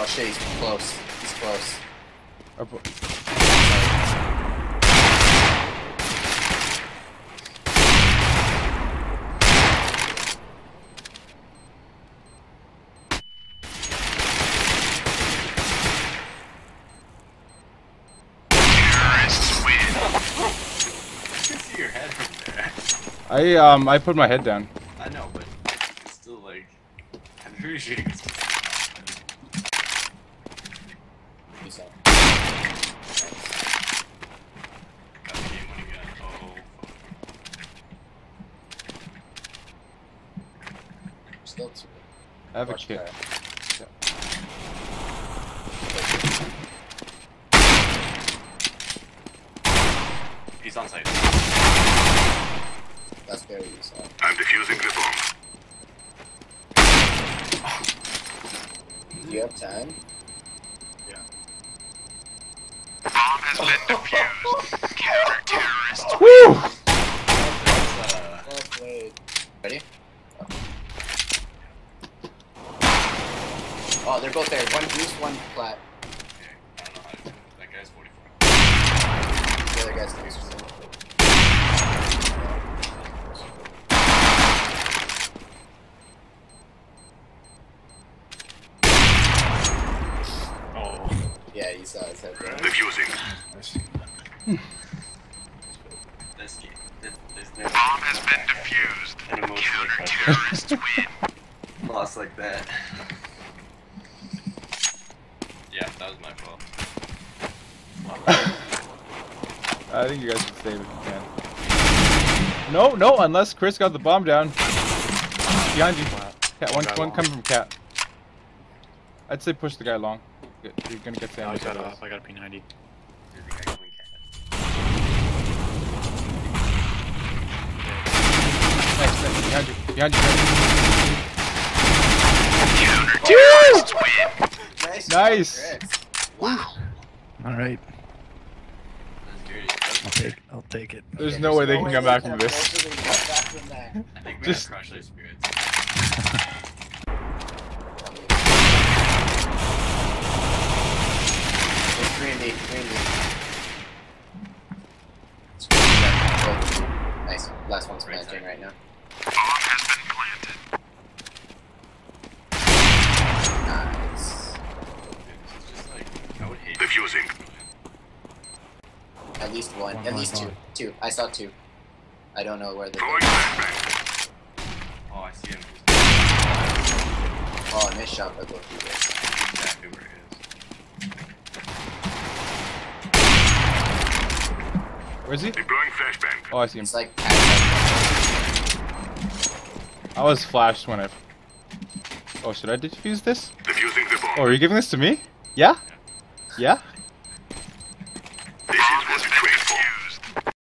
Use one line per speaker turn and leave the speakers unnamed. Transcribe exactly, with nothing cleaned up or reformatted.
Oh shit, he's close. He's close.
Or bo-
Your head from there.
I um I put my head down.
I know, but it's still like I'm appreciating this.
He's up.
Got the game when you got oh fuck.
Still two.
I have a
Watch
kit.
that.
He's on site.
That's very useful.
I'm defusing the bomb.
Do you have time?
Yeah.
Bomb has been defused. Counter-terrorists.
Woo!
That's, uh,
Well played. Ready? Oh, they're both there. One goose, one flat.
okay. I don't know how to do it. That guy's forty-four.
The other guy's goose.
Oh.
Yeah, you saw his head there.
Defusing.
This game. This, this never
Bomb has been defused.
an emotional pressure.
Counter-terrorists win.
Lost like that. Yeah, that was my fault.
I think you guys should save it if you can. No, no, unless Chris got the bomb down. Behind you. Cat, one, one coming from Cat. I'd say push the guy long. You're gonna get
I
sandwiched.
got off. I got a P ninety.
You're the guy going cat.
Nice, nice. Behind you. Behind you. Behind
Counter-terrorists win.
Nice.
Nice.
Job, Chris.
Wow.
All right.
That's dirty.
I'll take. I'll take it.
you. There's
Okay,
no way they can
way
come back
can
from
have
this.
possibly come back from that.
I think we
Just-
have crushed their spirits.
It's green D, green D. It's green D. Nice. Last one's
Right
planting
side.
right now.
Bomb has been planted.
Nice.
Dude, this is just like I would hate
Defusing.
At least one.
One
At
more
least two.
bomb.
Two. I saw two. I don't know where they're
Throwing
going.
flashbang.
Oh, I see him.
Oh, nice shot by both of you guys.
Exactly where it
Where's he?
Deploying flashbang.
Oh, I see him.
It's like
I was flashed when I... Oh, should I defuse this?
Defusing the bomb.
Oh, are you giving this to me? Yeah? Yeah?